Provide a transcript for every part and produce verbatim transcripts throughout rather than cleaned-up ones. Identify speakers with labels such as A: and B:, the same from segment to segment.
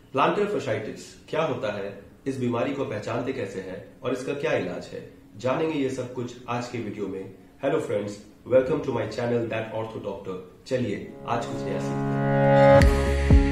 A: Planter fasciitis क्या होता है, इस बीमारी को पहचानते कैसे हैं और इसका क्या इलाज है, जानेंगे ये सब कुछ आज के वीडियो में। Hello friends, welcome to my channel that ortho doctor. चलिए आज कुछ नया सीखते हैं।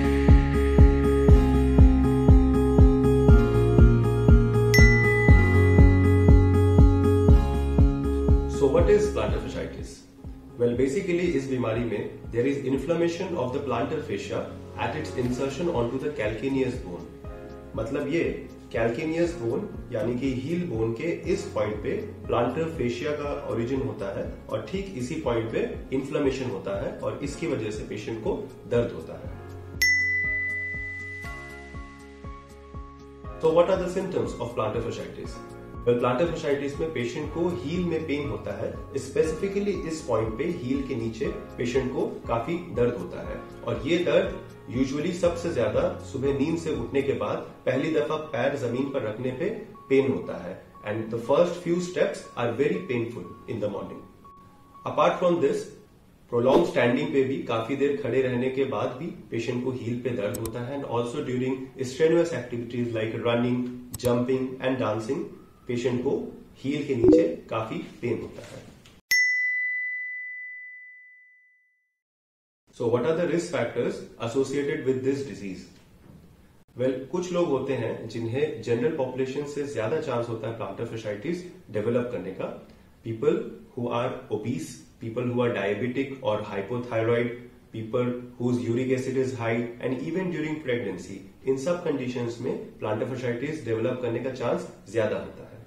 A: So what is plantar fasciitis? Well, basically इस बीमारी में there is inflammation of the plantar fascia at its insertion onto the calcaneus bone। मतलब ये calcaneus bone यानी कि heel bone के इस पॉइंट पे plantar fascia का ओरिजिन होता है और ठीक इसी पॉइंट पे इन्फ्लेमेशन होता है और इसकी वजह से पेशेंट को दर्द होता है। So what are the symptoms of plantar fasciitis? well, plantar fasciitis में पेशेंट को हील में पेन होता है, स्पेसिफिकली इस पॉइंट पे हील के नीचे पेशेंट को काफी दर्द होता है और ये दर्द यूजुअली सबसे ज्यादा सुबह नींद से उठने के बाद पहली दफा पैर जमीन पर रखने पे पेन होता है and the first few steps are very painful in the morning. Apart from this prolong standing पे भी काफी देर खड़े रहने के बाद भी पेशेंट को हील पे दर्द होता है and also during strenuous activities like running, jumping and dancing patient को हील के नीचे काफी पेन होता है। So what are the risk factors associated with this disease? Well, कुछ लोग होते हैं जिन्हें जनरल पॉपुलेशन से ज्यादा चांस होता है प्लांटर fasciitis डेवलप करने का। People who are obese, people who are diabetic or hypothyroid, people whose uric acid is high and even during pregnancy, इन सब कंडीशंस में plantar fasciitis डेवलप करने का चांस ज्यादा होता है।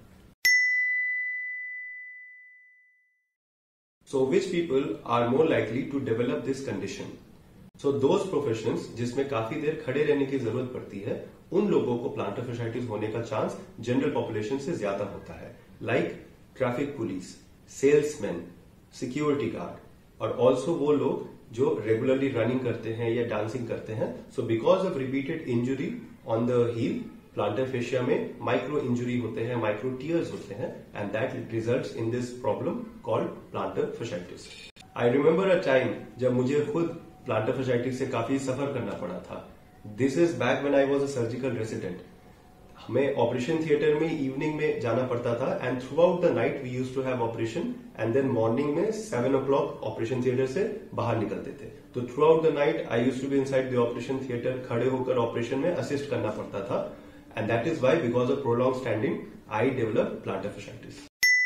A: So which people are more likely to develop this condition? So those professions जिसमें काफी देर खड़े रहने की जरूरत पड़ती है, उन लोगों को plantar fasciitis होने का चांस जनरल पॉपुलेशन से ज्यादा होता है, like traffic police, salesman, security guard और ऑल्सो वो लोग जो रेगुलरली रनिंग करते हैं या डांसिंग करते हैं। So because of repeated injury on the heel, plantar fascia में माइक्रो इंजुरी होते हैं, माइक्रो टीयर्स होते हैं and that results in this problem called plantar fasciitis। I remember a time जब मुझे खुद प्लांटर fasciitis से काफी सफर करना पड़ा था। This is back when I was a surgical resident. हमें ऑपरेशन थिएटर में इवनिंग में जाना पड़ता था and throughout the night we used to have operation and then morning में seven o'clock operation theatre से बाहर निकलते थे। तो throughout the night I used to be inside the operation theatre, खड़े होकर ऑपरेशन में assist करना पड़ता था and that is why because of prolong standing I develop plantar fasciitis।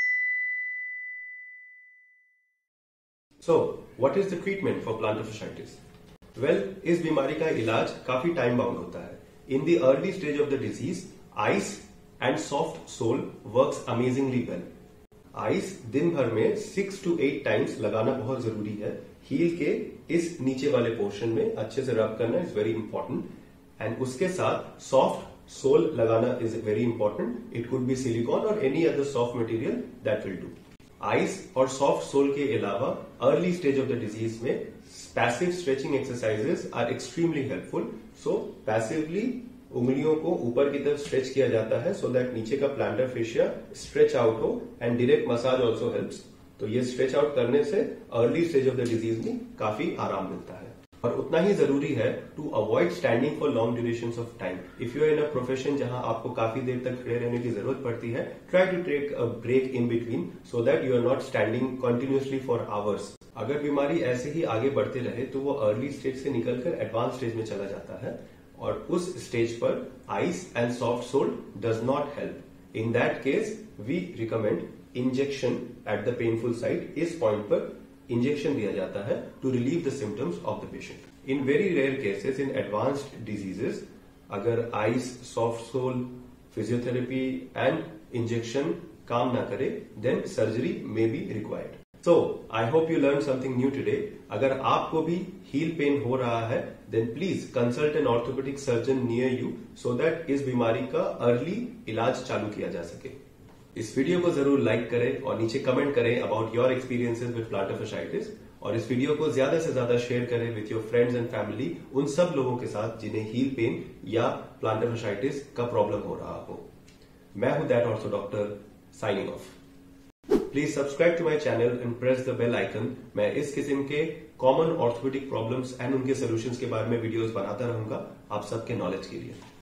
A: So what is the treatment for plantar fasciitis? Well, इस बीमारी का इलाज काफी टाइम बाउंड होता है। In the early stage of the disease, ice and soft sole works amazingly well. Ice दिन भर में सिक्स टू एट टाइम्स लगाना बहुत जरूरी है। हील के इस नीचे वाले पोर्शन में अच्छे से रब करना इज वेरी इंपॉर्टेंट एंड उसके साथ सॉफ्ट सोल लगाना is very important. It could be silicone और any other soft material that will do. Ice और सॉफ्ट सोल के अलावा early stage of the disease में passive stretching exercises are extremely helpful. So passively उंगलियों को ऊपर की तरफ स्ट्रेच किया जाता है सो दैट नीचे का प्लांटर फेशिया स्ट्रेच आउट हो and direct massage also helps. तो ये स्ट्रेच आउट करने से early stage of the disease में काफी आराम मिलता है और उतना ही जरूरी है to avoid standing for long duration of time. If you are in a profession जहां आपको काफी देर तक खड़े रहने की जरूरत पड़ती है, try to take a break in between so that you are not standing continuously for hours. अगर बीमारी ऐसे ही आगे बढ़ते रहे तो वो अर्ली स्टेज से निकलकर एडवांस स्टेज में चला जाता है और उस स्टेज पर ice and soft sole does not help. In that case we recommend injection at the painful site. इस पॉइंट पर इंजेक्शन दिया जाता है to relieve the symptoms of the patient. In very rare cases, in advanced diseases, अगर ice, soft sole, physiotherapy and injection काम ना करे, then surgery may be required. So I hope you learn something new today. अगर आपको भी heel pen हो रहा है then please consult an orthopaedic surgeon near you so that इस बीमारी का अर्ली इलाज चालू किया जा सके। इस वीडियो को जरूर लाइक करें और नीचे कमेंट करें about your experiences with plantar fasciitis और इस वीडियो को ज्यादा से ज्यादा शेयर करें with your friends and family, उन सब लोगों के साथ जिन्हें हील पेन या प्लांटर fasciitis का प्रॉब्लम हो रहा हो। मैं हूं that ortho doctor, signing off. Please subscribe to my channel and press the bell icon. मैं इस किस्म के कॉमन ऑर्थोपेडिक प्रॉब्लम्स एंड उनके सोल्यूशंस के बारे में वीडियोस बनाता रहूंगा आप सबके नॉलेज के लिए।